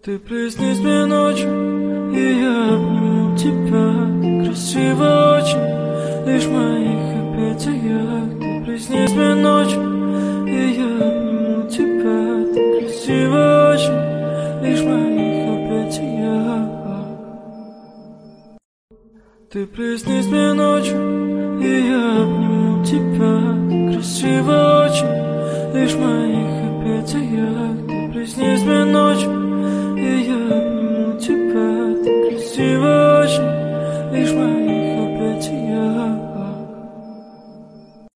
Ты приснись мне ночью, и я обниму тебя. Красиво очень, лишь в моих объятиях. Ты приснись мне ночью, и я обниму тебя. Ты красиво очень, лишь в моих объятиях. Ты приснись мне ночью, и я обниму тебя. Красиво очень, лишь в моих объятиях. Ты приснись мне